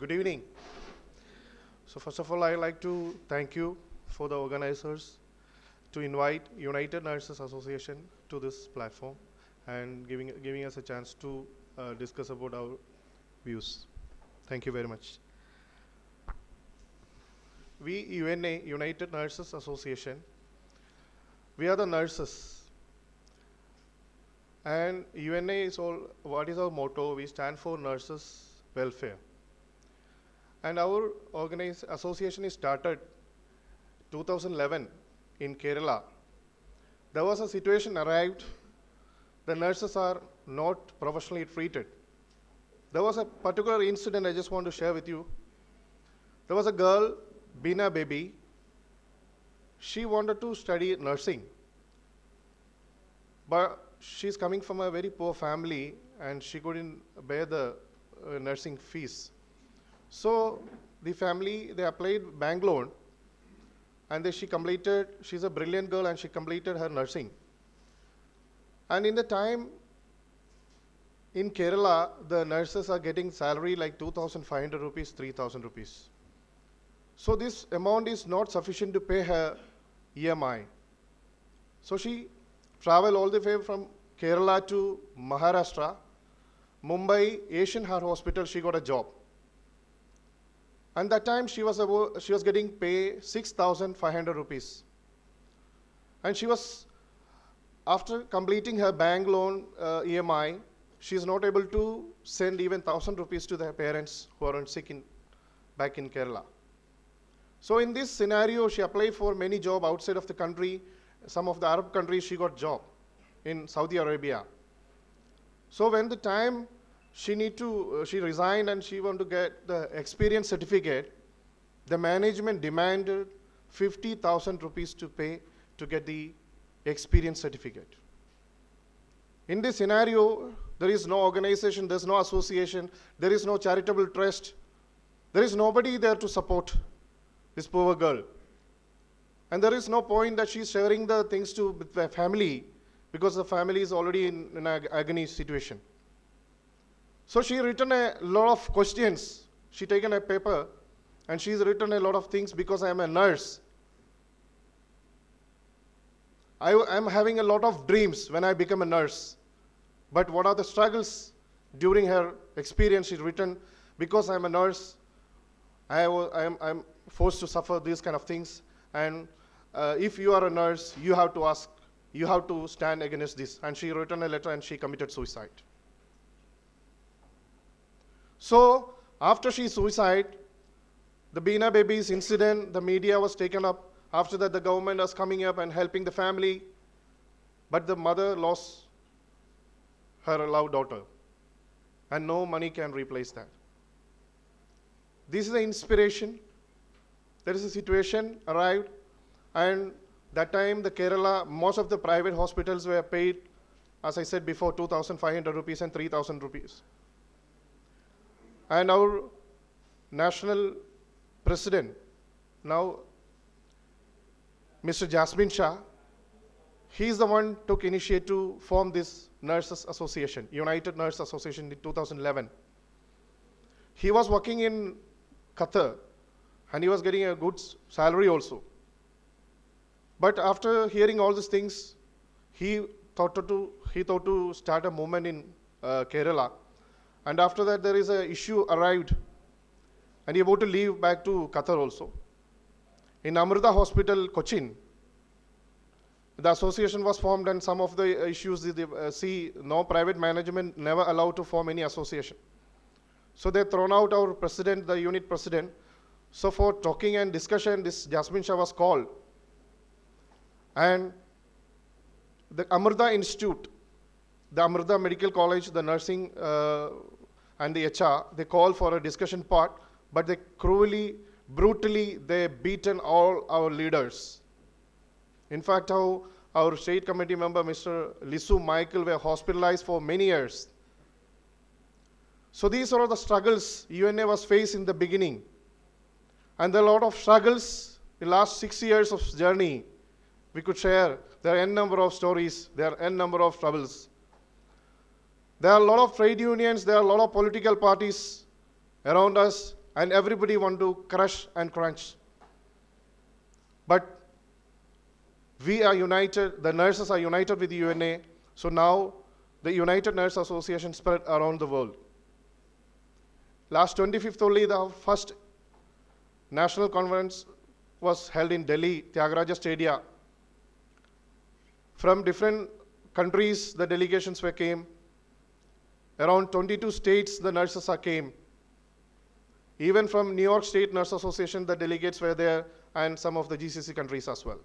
Good evening. So first of all, I'd like to thank you for the organizers to invite United Nurses Association to this platform and giving us a chance to discuss about our views. Thank you very much. We UNA, United Nurses Association, we are the nurses. And UNA is all, what is our motto? We stand for nurses welfare. And our association is started 2011 in Kerala. There was a situation arrived, the nurses are not professionally treated. There was a particular incident I just want to share with you. There was a girl, Bina Baby. She wanted to study nursing. But she's coming from a very poor family and she couldn't bear the nursing fees. So the family, they applied bank loan and then she's a brilliant girl and she completed her nursing. And in the time in Kerala, the nurses are getting salary like 2,500 rupees, 3,000 rupees. So this amount is not sufficient to pay her EMI. So she traveled all the way from Kerala to Maharashtra, Mumbai, Asian Heart Hospital, she got a job. And that time she was getting paid 6,500 rupees. And she was, after completing her bank loan EMI, she is not able to send even 1,000 rupees to their parents who are sick back in Kerala. So in this scenario, she applied for many jobs outside of the country. Some of the Arab countries, she got job in Saudi Arabia. So when the time she resigned and she wanted to get the experience certificate, the management demanded 50,000 rupees to pay to get the experience certificate. In this scenario, there is no organization, there is no association, there is no charitable trust, there is nobody there to support this poor girl. And there is no point that she's sharing the things with the family because the family is already in an agony situation. So she written a lot of questions. She taken a paper and she's written a lot of things because I am a nurse. I am having a lot of dreams when I become a nurse. But what are the struggles during her experience? She's written, because I'm a nurse, I'm forced to suffer these kind of things. And if you are a nurse, you have to stand against this. And she written a letter and she committed suicide. So after she suicide, the Bina Baby's incident, the media was taken up. After that, the government was coming up and helping the family. But the mother lost her loved daughter. And no money can replace that. This is the inspiration. There is a situation arrived. And that time, the Kerala, most of the private hospitals were paid, as I said before, 2,500 rupees and 3,000 rupees. And our national president, now Mr. Jasmine Shah, he is the one who took initiative to form this Nurses Association, United Nurses Association in 2011. He was working in Qatar and he was getting a good salary also. But after hearing all these things, he thought to start a movement in Kerala. And after that, there is an issue arrived. And he about to leave back to Qatar also. In Amrita Hospital, Cochin, the association was formed and some of the issues, no private management never allowed to form any association. So they thrown out our president, the unit president. So for talking and discussion, this Jasmine Shah was called. And the Amrita Institute, the Amrita Medical College, the nursing and the HR, they called for a discussion part, but they cruelly, brutally, they beaten all our leaders. In fact, our state committee member, Mr. Lisu Michael, were hospitalized for many years. So these are the struggles UNA was faced in the beginning. And there are a lot of struggles in the last 6 years of journey. We could share. There are n number of stories. There are n number of troubles. There are a lot of trade unions. There are a lot of political parties around us. and everybody want to crush and crunch. But we are united, the nurses are united with the UNA, so now the United Nurse Association spread around the world. Last 25th only, the first national conference was held in Delhi, Tyagaraja Stadium. From different countries, the delegations came. Around 22 states, the nurses came. Even from New York State Nurse Association, the delegates were there, and some of the GCC countries as well.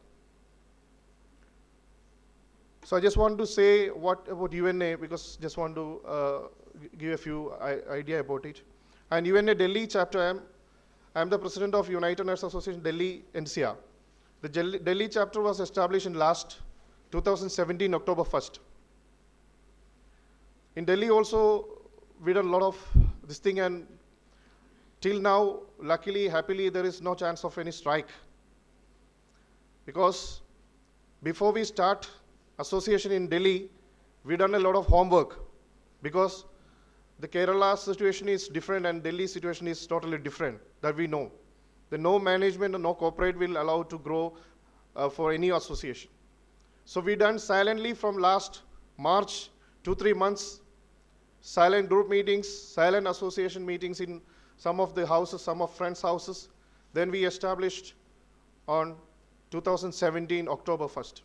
So I just want to say what about UNA, because just want to give a few idea about it. And UNA Delhi chapter, I'm the president of United Nurse Association-Delhi-NCR. The Delhi chapter was established in last 2017, October 1st. In Delhi also, we did a lot of this thing, and till now, luckily, happily, there is no chance of any strike. Because before we start association in Delhi, we done a lot of homework, because the Kerala situation is different and Delhi situation is totally different, that we know. The no management and no corporate will allow to grow for any association. So we done silently from last March, 2-3 months, silent group meetings, silent association meetings in some of the houses, some of friends' houses. Then we established on 2017, October 1st.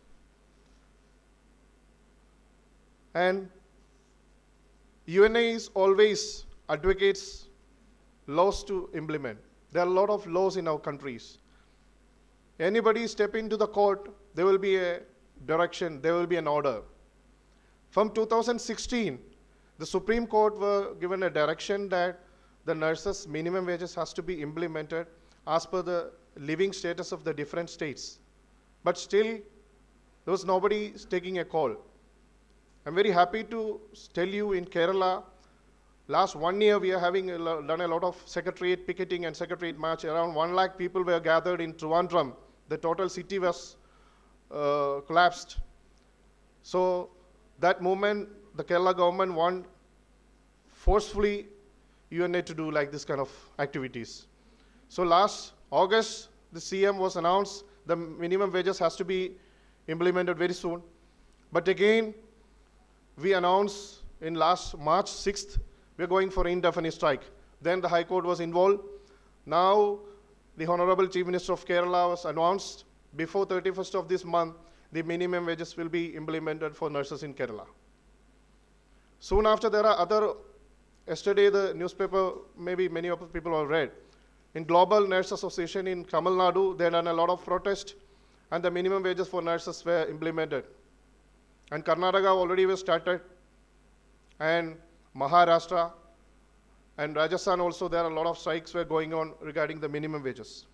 And UNA is always advocates laws to implement. There are a lot of laws in our countries. Anybody step into the court, there will be a direction, there will be an order. From 2016, the Supreme Court were given a direction that the nurses' minimum wages has to be implemented as per the living status of the different states. But still, there was nobody taking a call. I'm very happy to tell you in Kerala, last 1 year we are having done a lot of secretariat picketing and secretariat march. Around 1 lakh people were gathered in Trivandrum. The total city was collapsed. So that moment, the Kerala government want forcefully UNA to do like this kind of activities. So last August, the CM was announced the minimum wages has to be implemented very soon. But again, we announced in last March 6th, we're going for indefinite strike. Then the High Court was involved. Now, the Honorable Chief Minister of Kerala was announced before 31st of this month, the minimum wages will be implemented for nurses in Kerala. Soon after, there are other, yesterday the newspaper, maybe many of the people have read, in Global Nurse Association in Tamil Nadu, they done a lot of protest, and the minimum wages for nurses were implemented. And Karnataka already was started, and Maharashtra and Rajasthan also, there are a lot of strikes were going on regarding the minimum wages.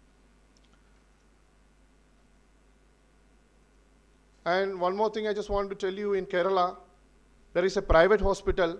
And one more thing I just want to tell you, in Kerala, there is a private hospital,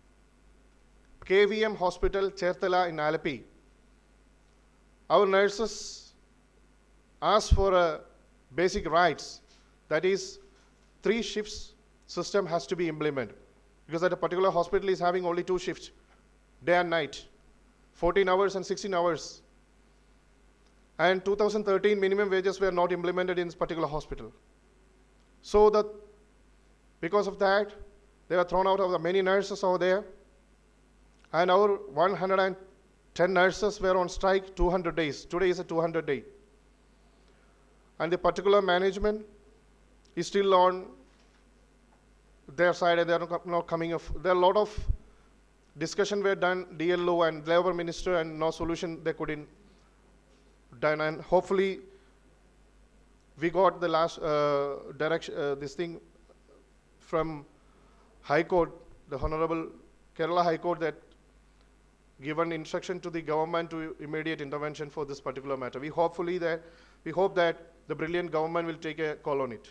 KVM Hospital, Cherthala in Alleppey. Our nurses asked for a basic rights, that is 3 shifts system has to be implemented, because that a particular hospital is having only 2 shifts, day and night, 14 hours and 16 hours. And 2013 minimum wages were not implemented in this particular hospital. So because of that, they were thrown out of the many nurses over there. And our 110 nurses were on strike 200 days. Today is a 200 day. And the particular management is still on their side, and they are not coming up. There are a lot of discussion were done, DLO and Labor Minister, and no solution they couldn't done. And hopefully, we got the last direction, this thing from High Court, the Honorable Kerala High Court, that given instruction to the government to immediate intervention for this particular matter. We hope that the brilliant government will take a call on it.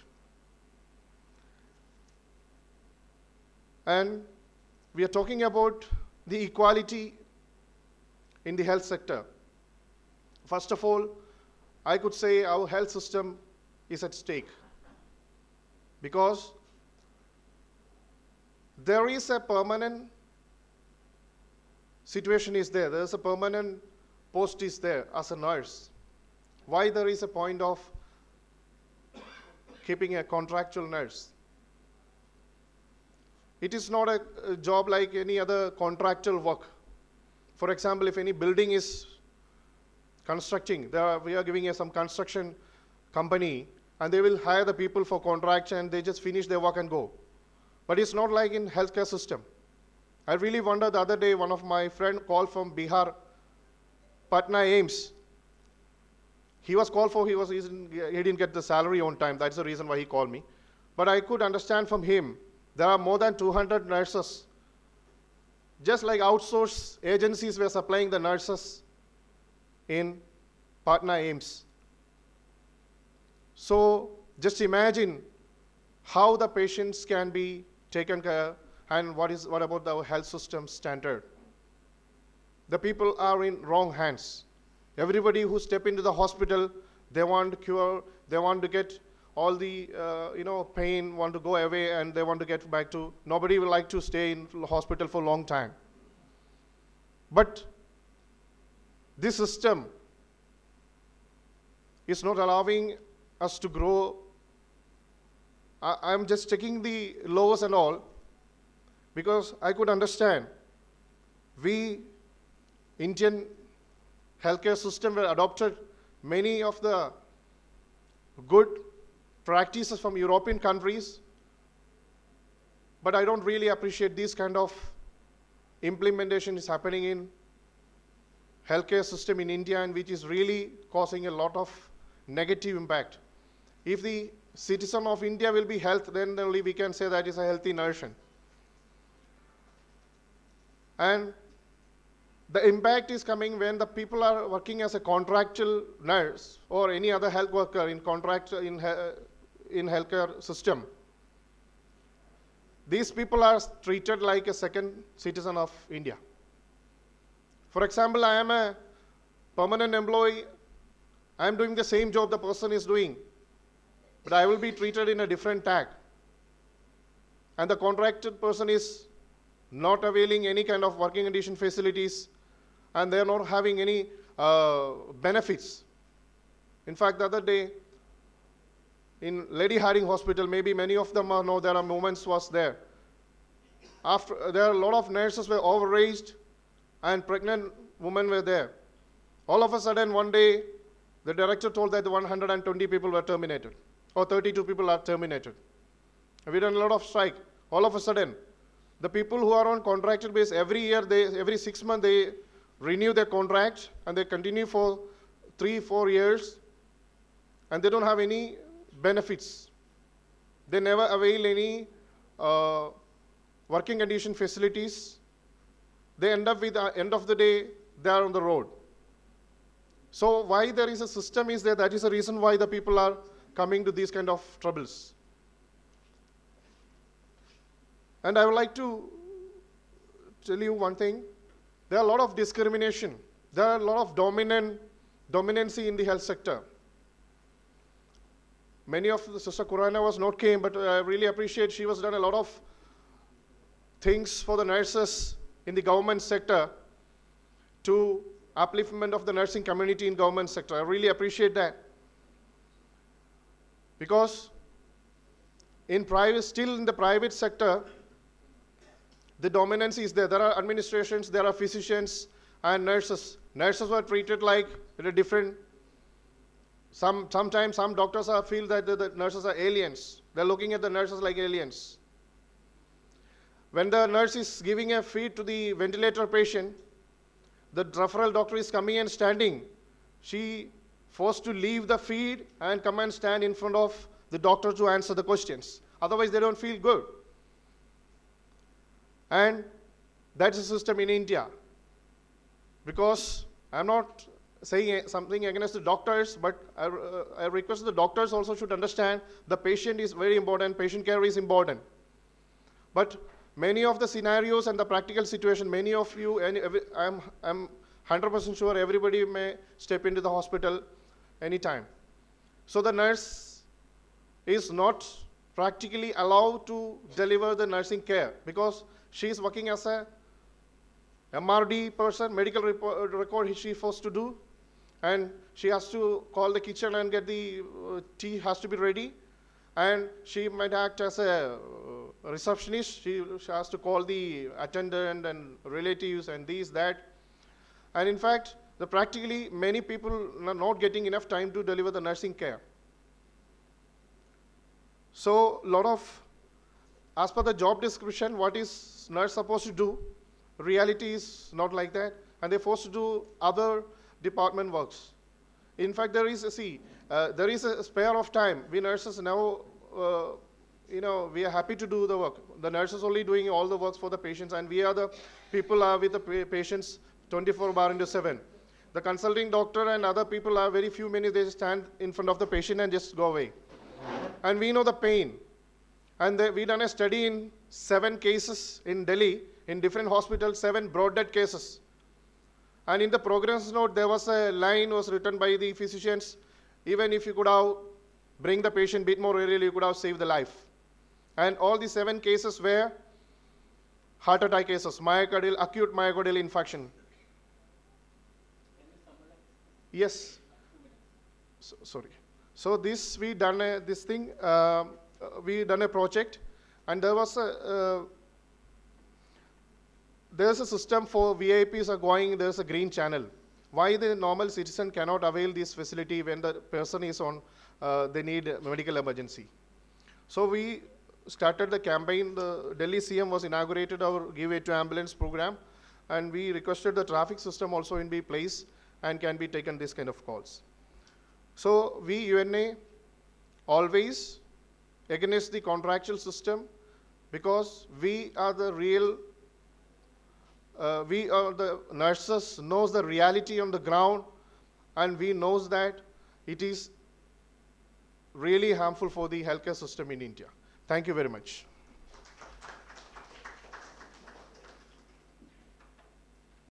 And we are talking about the equality in the health sector. First of all, I could say our health system is at stake, because there is a permanent situation is there. There is a permanent post is there as a nurse? Why there is a point of keeping a contractual nurse? It is not a job like any other contractual work. For example, if any building is constructing, we are giving some construction company, and they will hire the people for contract, and they just finish their work and go. But it's not like in healthcare system. I really wonder, the other day, one of my friend called from Bihar, Patna AIMS. He was called for, he didn't get the salary on time. That's the reason why he called me. But I could understand from him, there are more than 200 nurses. Just like outsourced agencies were supplying the nurses in Patna AIMS. So just imagine how the patients can be taken care, and what about the health system standard. The people are in wrong hands. Everybody who step into the hospital, they want cure, they want to get all the pain, want to go away, and they want to get back to, nobody will like to stay in hospital for a long time. But this system is not allowing us to grow. I'm just checking the laws and all, because I could understand we Indian healthcare system were adopted many of the good practices from European countries, but I don't really appreciate this kind of implementation is happening in healthcare system in India, and which is really causing a lot of negative impact. If the citizen of India will be health, then only we can say that is a healthy nation. And the impact is coming when the people are working as a contractual nurse or any other health worker in healthcare system. These people are treated like a second citizen of India. For example, I am a permanent employee. I am doing the same job the person is doing, but I will be treated in a different tag. And the contracted person is not availing any kind of working condition facilities, and they are not having any benefits. In fact, the other day, in Lady Harding Hospital, maybe many of them know there are moments was there. There are a lot of nurses were overaged, and pregnant women were there. All of a sudden, one day, the director told that 120 people were terminated, or 32 people are terminated. We done a lot of strike. All of a sudden, the people who are on contracted base, every year, every 6 months, they renew their contract, and they continue for 3-4 years, and they don't have any benefits. They never avail any working condition facilities. They end up with, end of the day, they are on the road. So why there is a system is there, that is the reason why the people are coming to these kind of troubles. And I would like to tell you one thing. There are a lot of discrimination. There are a lot of dominancy in the health sector. Many of the Sister Kurana was not came, but I really appreciate she was done a lot of things for the nurses in the government sector to upliftment of the nursing community in government sector. I really appreciate that. Because still in the private sector, the dominance is there. There are administrations, there are physicians and nurses. Nurses were treated like a different. Sometimes some doctors feel that the nurses are aliens. They're looking at the nurses like aliens. When the nurse is giving a feed to the ventilator patient, the referral doctor is coming and standing. She forced to leave the feed and come and stand in front of the doctor to answer the questions. Otherwise, they don't feel good. And that's the system in India. Because I'm not saying something against the doctors, but I request the doctors also should understand the patient is very important, patient care is important. But many of the scenarios and the practical situation, many of you, and I'm 100% sure everybody may step into the hospital anytime. So the nurse is not practically allowed to deliver the nursing care because she is working as a MRD person, medical record she forced to do, and she has to call the kitchen and get the tea has to be ready, and she might act as a receptionist. She has to call the attendant and relatives and these, that. And in fact, practically many people are not getting enough time to deliver the nursing care. So lot of, as per the job description, what is nurse supposed to do, reality is not like that, and they're forced to do other department works. In fact, there is a spare of time. We nurses now, we are happy to do the work. The nurses only doing all the works for the patients, and we are the people are with the patients 24/7. The consulting doctor and other people are very few minutes, they stand in front of the patient and just go away. And we know the pain. And we done a study in 7 cases in Delhi, in different hospitals, 7 broad death cases. And in the progress note, there was a line was written by the physicians, even if you could have bring the patient a bit more early, you could have saved the life. And all the 7 cases were heart attack cases, acute myocardial infarction. Yes. Sorry. So this we done this thing. We done a project, and there was there's a system for VIPs are going. There's a green channel. Why the normal citizen cannot avail this facility when the person is on? They need a medical emergency. So we started the campaign. The Delhi CM was inaugurated our Give Way to Ambulance program, and we requested the traffic system also in be place and can be taken this kind of calls. So we UNA always against the contractual system, because we are the real, we are the nurses knows the reality on the ground, and we knows that it is really harmful for the healthcare system in India. Thank you very much.